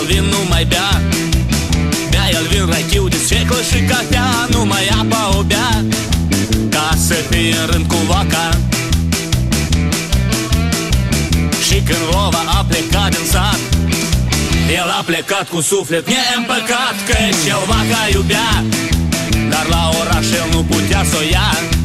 vin nu mai bea. Bea el vin, rachiu de sfeclă și cafea, numai apa o bea, ca să fie în rând cu vaca. Și când vova a plecat din sat, el a plecat cu suflet neîmpăcat, căci el vaca iubea, dar la oraș el nu putea s-o ia.